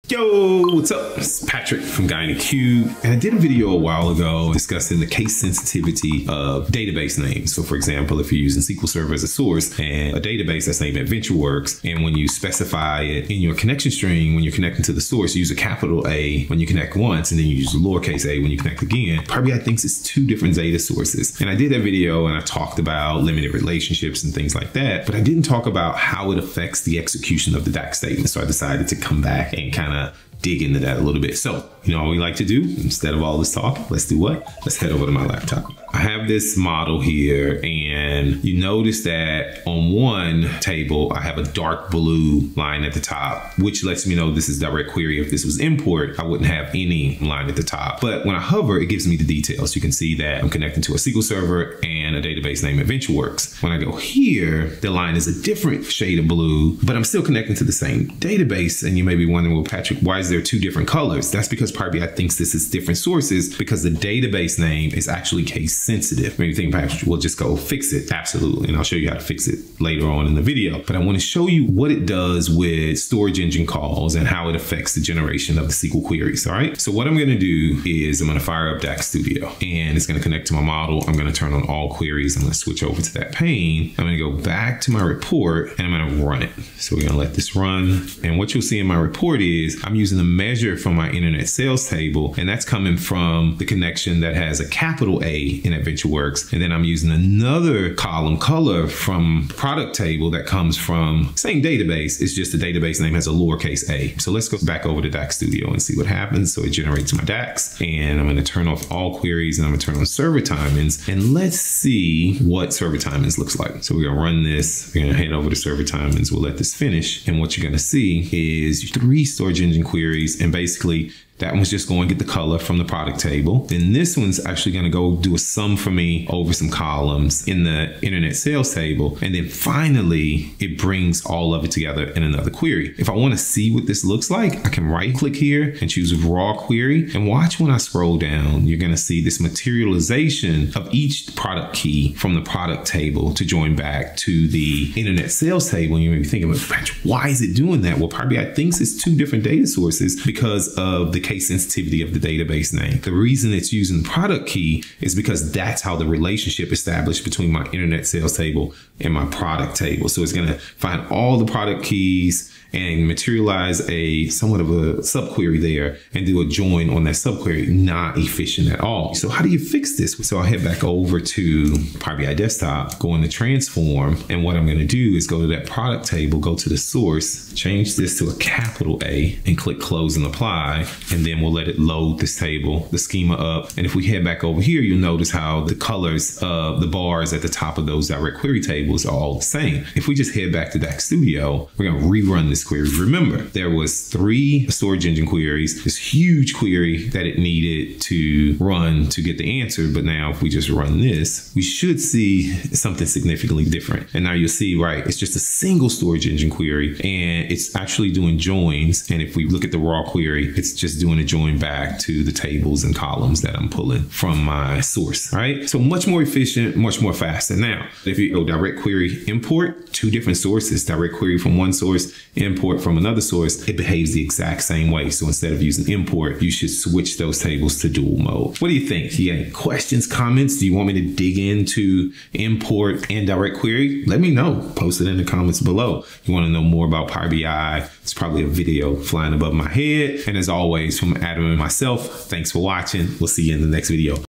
Yo, what's up? It's Patrick from GuineQ, and I did a video a while ago discussing the case sensitivity of database names. So for example, if you're using SQL Server as a source and a database that's named AdventureWorks, and when you specify it in your connection string, when you're connecting to the source, you use a capital A when you connect once, and then you use a lowercase a when you connect again. Power BI thinks it's two different data sources. And I did that video and I talked about limited relationships and things like that, but I didn't talk about how it affects the execution of the DAX statement. So I decided to come back and kind of dig into that a little bit. So, you know what we like to do? Instead of all this talk, let's do what? Let's head over to my laptop. I have this model here, and you notice that on one table, I have a dark blue line at the top, which lets me know this is direct query. If this was import, I wouldn't have any line at the top. But when I hover, it gives me the details. You can see that I'm connecting to a SQL Server and a database named AdventureWorks. When I go here, the line is a different shade of blue, but I'm still connecting to the same database. And you may be wondering, well, Patrick, why is there two different colors? That's because Power BI thinks this is different sources because the database name is actually case sensitive. Maybe you think, Patrick, we'll just go fix it. Absolutely. And I'll show you how to fix it later on in the video. But I want to show you what it does with storage engine calls and how it affects the generation of the SQL queries. All right. So what I'm going to do is I'm going to fire up DAX Studio, and it's going to connect to my model. I'm going to turn on all queries. I'm going to switch over to that pane. I'm going to go back to my report and I'm going to run it. So we're going to let this run. And what you'll see in my report is I'm using the measure from my internet sales table, and that's coming from the connection that has a capital A in AdventureWorks. And then I'm using another column color from product table that comes from same database. It's just the database name has a lowercase a. So let's go back over to DAX Studio and see what happens. So it generates my DAX, and I'm going to turn off all queries and I'm going to turn on server timings, and let's see what server timings looks like. So we're going to run this. We're going to head over to server timings. We'll let this finish. And what you're going to see is 3 storage engine queries, and basically that one's just going to get the color from the product table. Then this one's actually going to go do a sum for me over some columns in the internet sales table. And then finally, it brings all of it together in another query. If I want to see what this looks like, I can right click here and choose raw query. And watch when I scroll down, you're going to see this materialization of each product key from the product table to join back to the internet sales table. And you may be thinking, why is it doing that? Well, Power BI thinks it's two different data sources because of the case sensitivity of the database name. The reason it's using the product key is because that's how the relationship established between my internet sales table and my product table. So it's going to find all the product keys and materialize a somewhat of a subquery there and do a join on that subquery. Not efficient at all. So how do you fix this? So I'll head back over to Power BI Desktop, go into Transform, and what I'm going to do is go to that product table, go to the source, change this to a capital A, and click Close and Apply, and then we'll let it load this table, the schema up. And if we head back over here, you'll notice how the colors of the bars at the top of those direct query tables are all the same. If we just head back to DAX Studio, we're going to rerun this query. Remember, there was 3 storage engine queries, this huge query that it needed to run to get the answer. But now if we just run this, we should see something significantly different. And now you'll see, right, it's just a single storage engine query, and it's actually doing joins. And if we look at the raw query, it's just doing a join back to the tables and columns that I'm pulling from my source. All right. So much more efficient, much more faster. Now, if you go direct query import, 2 different sources, direct query from one source, import from another source, it behaves the exact same way. So instead of using import, you should switch those tables to dual mode. What do you think? Do you have any questions, comments? Do you want me to dig into import and direct query? Let me know. Post it in the comments below. You want to know more about Power BI? It's probably a video flying above my head. And as always, from Adam and myself, thanks for watching. We'll see you in the next video.